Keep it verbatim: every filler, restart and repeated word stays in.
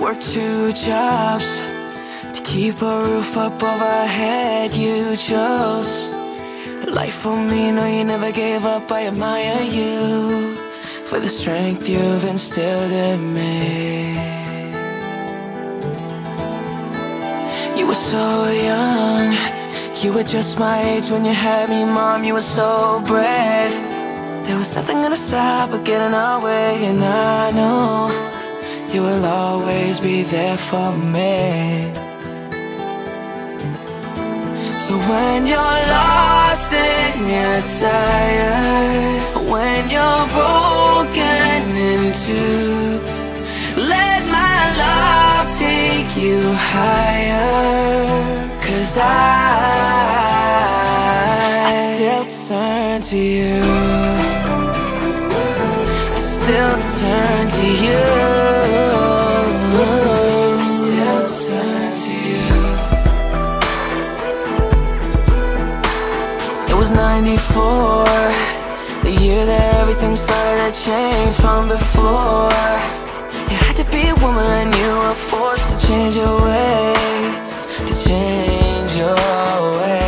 work two jobs to keep a roof up over our head. You chose life for me, no, you never gave up. I admire you for the strength you've instilled in me. You were so young, you were just my age when you had me, Mom. You were so brave. There was nothing gonna stop or get in our way, and I know you will always be there for me. So when you're lost and you're tired, when you're broken in two, let my love take you higher. 'Cause I, I still turn to you, I still turn to you, I still turn to you. It was ninety-four, the year that everything started to change from before. You had to be a woman, you were forced to change your ways, to change your ways.